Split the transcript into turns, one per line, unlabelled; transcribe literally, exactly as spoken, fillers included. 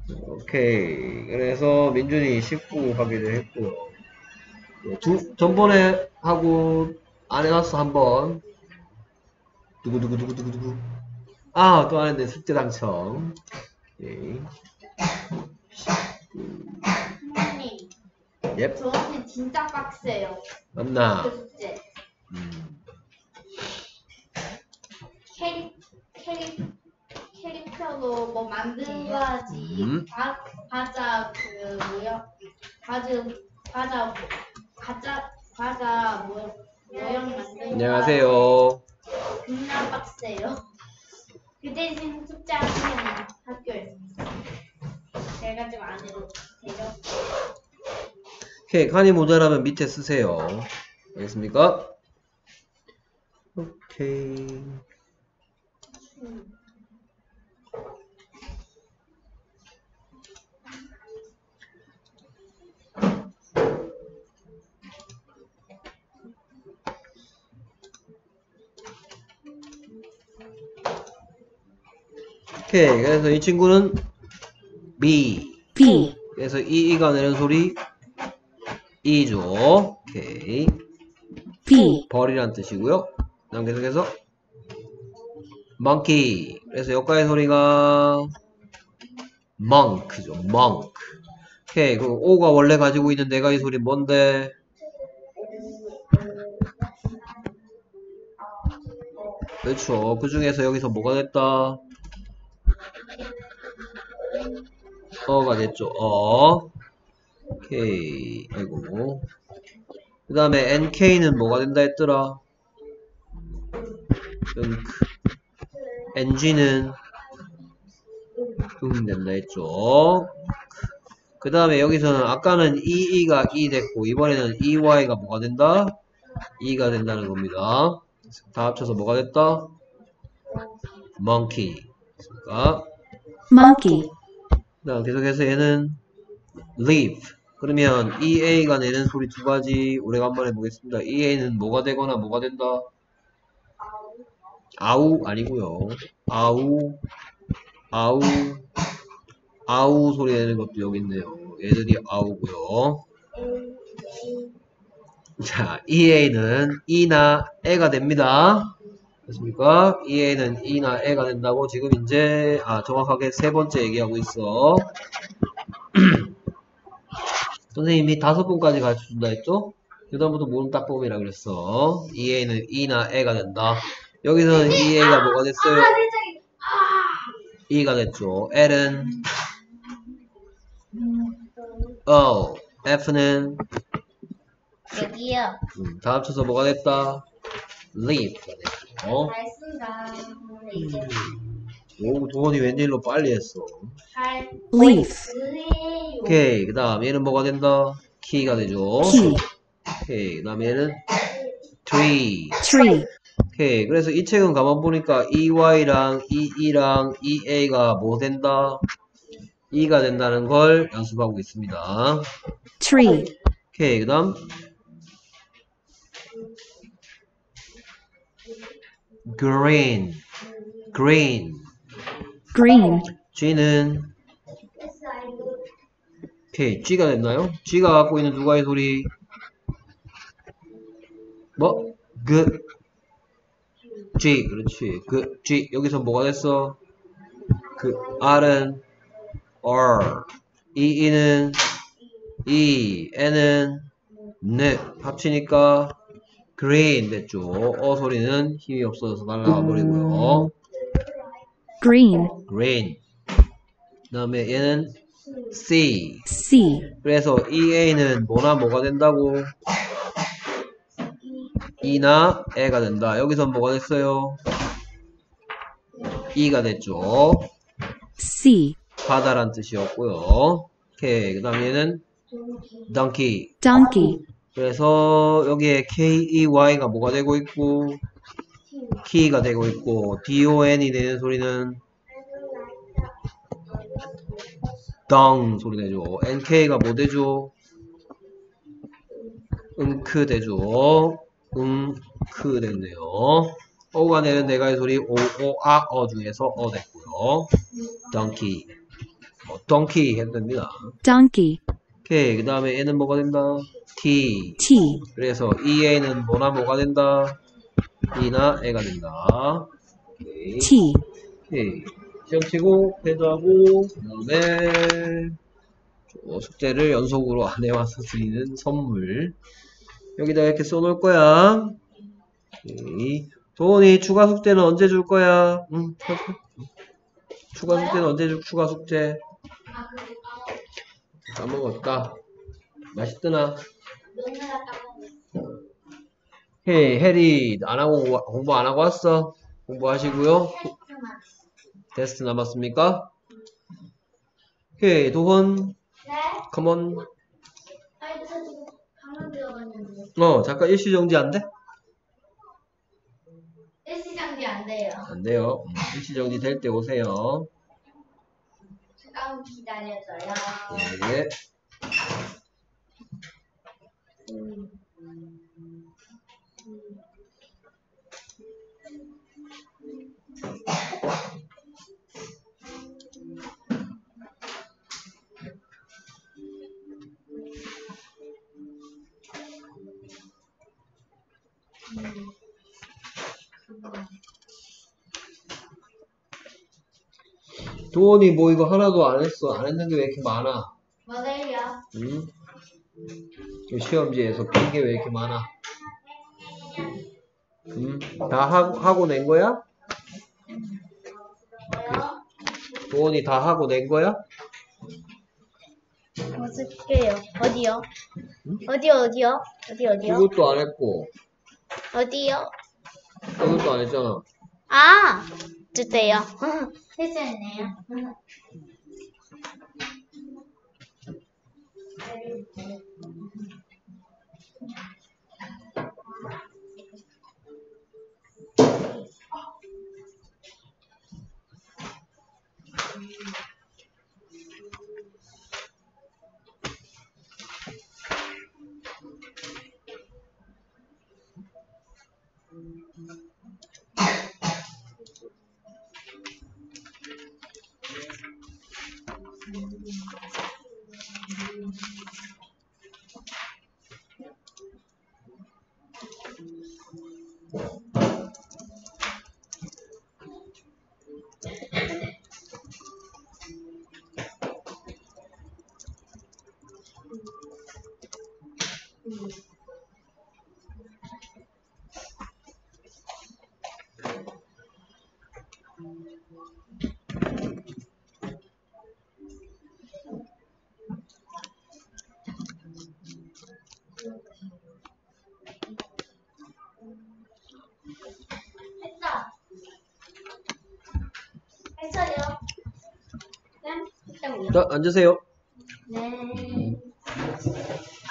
오케이. 그래서 민준이 십구 하기로 했고요. 두, 전번에 하고 안 해놨어, 한 번. 두구두구두구두구두구. 아, 또 안 했네. 숙제 당첨. 오케이.
선생님,
예.
저한테 진짜 빡세요.
맞나?
그 숙제.
음.
캐릭, 캐릭, 캐릭터도 뭐 만들어야지.
음.
과, 과자, 그, 뭐야? 과자, 과자, 과자, 과자, 뭐, 모양 만들고.
안녕하세요.
겁나 빡세요. 그 대신 숙제 하시면 학교에서. 제가 좀 안 해도 되죠?
오케이. 칸이 모자라면 밑에 쓰세요. 알겠습니까? 오케이.
음.
오케이. 그래서 이 친구는 B.
B.
그래서 이, 이가 내는 소리 E죠. 오케이.
B.
벌이란 뜻이고요. 다음 계속해서 monkey. 그래서 여기까지 소리가 monk죠. monk. 오케이. 그 O가 원래 가지고 있는 내가 이 소리 뭔데? 그렇죠. 그 중에서 여기서 뭐가 됐다? 어가 됐죠. 어. 오케이. 아이고. 그 다음에 엔케이는 뭐가 된다 했더라? 응. 엔지는 응 된다 했죠. 그 다음에 여기서는 아까는 이이가 이 됐고 이번에는 이와이가 뭐가 된다? 이가 된다는 겁니다. 다 합쳐서 뭐가 됐다? monkey. 그러니까
Monkey.
그 다음 계속해서 얘는 leaf. 그러면 이에이가 내는 소리 두 가지 우리가 한번 해보겠습니다. 이에이는 뭐가 되거나 뭐가 된다? 아우 아니고요. 아우 아우 아우 소리 내는 것도 여기 있네요. 얘들이 아우고요. 자, 이에이는 이나 에가 됩니다. 됐습니까? 이에이는 이나 에가 된다고 지금 이제 아 정확하게 세 번째 얘기하고 있어. 선생님이 다섯 번까지 가르쳐준다 했죠? 그다음부터 모른 딱봄이라 그랬어. 이에이는 이나 에가 된다. 여기서는 이에이가 뭐가 됐어요? 이가 됐죠. L은 O, F는
여기요.
음, 다 합쳐서 뭐가 됐다? Leaf가 됐죠.
알겠습니다. 이제
오, 도원이 웬일로 빨리 했어.
할
Leaf.
쓰세요.
오케이, 그 다음 얘는 뭐가 된다? Key가 되죠.
Key.
오케이, 그 다음 얘는 Tree.
Tree.
오케이, 그래서 이 책은 가만 보니까 이와이랑 이이랑 이에이가 뭐 된다? E가 된다는 걸 연습하고 있습니다.
Tree.
오케이, 그 다음 Green. Green.
Green.
G는 오케이, G가 됐나요? G가 갖고 있는 두 가지 소리 뭐? 그 G, 그렇지. 그 G 여기서 뭐가 됐어? 그 R은 R, E, E는 E, N은 N 합치니까 green 됐죠. 어 소리는 힘이 없어져서 날아가 버리고요.
Green.
green. 그 다음에 얘는 C.
C.
그래서 이에이는 뭐나 뭐가 된다고? E나 E가 된다. 여기서 뭐가 됐어요? E가 됐죠.
C.
바다란 뜻이었고요. 오케이. 그 다음 얘는 donkey.
Donkey.
그래서 여기에 K-E-Y가 뭐가 되고 있고 key가 되고 있고 D-O-N이 내는 소리는 dung 소리 내죠. N-K가 뭐 되죠? 응크 되죠. 응크 됐네요. O가 내는 내가의 소리 O, O, 아, 어 중에서 어 됐고요. donkey. 뭐 donkey 해도 됩니다.
donkey,
오케이. 그 다음에 N은 뭐가 된다? T.
T,
그래서 이에이는 뭐나 뭐가 된다? E나 A가 된다. 오케이.
T,
오케이. 시험 치고, 패드하고, 그 다음에, 숙제를 연속으로 안 해와서 드리는 선물. 여기다 이렇게 써놓을 거야. 오케이. 도원이 추가 숙제는 언제 줄 거야? 응, 추가 숙제는 언제 줄, 추가 숙제?
아, 그래.
까먹었다. 맛있드나?
너네가 까먹었어.
헤이, 해리, 안 하고, 공부 안 하고 왔어? 공부하시고요.
테스트만.
테스트 남았습니까? 오케이, 도원,
네?
컴온.
아니, 저 지금 방금 들어갔는데.
어, 잠깐 일시정지 안 돼?
일시정지 안 돼요.
안 돼요. 음, 일시정지 될 때 오세요.
잠깐 기다려줘요.
예.
음.
도원이 뭐 이거 하나도 안 했어. 안 했는 게 왜 이렇게 많아?
뭐래요?
응? 이 시험지에서 뺀 게 왜 이렇게 많아? 응? 다 하고, 하고 낸 거야?
뭐요?
도원이 다 하고 낸 거야?
어떻게요? 어디요? 어디요, 어디요? 어디, 어디요?
이것도 안 했고,
어디요?
이것도 안 했잖아.
아! 주세요. 실수했네요. 했어. 했어요. 네? 했다고요.
자, 앉으세요.
네.